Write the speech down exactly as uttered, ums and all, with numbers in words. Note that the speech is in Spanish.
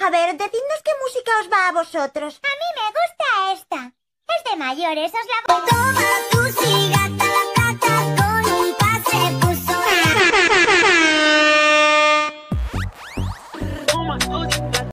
A ver, decidnos qué música os va a vosotros. A mí me gusta esta. Es de mayores, os la voy a...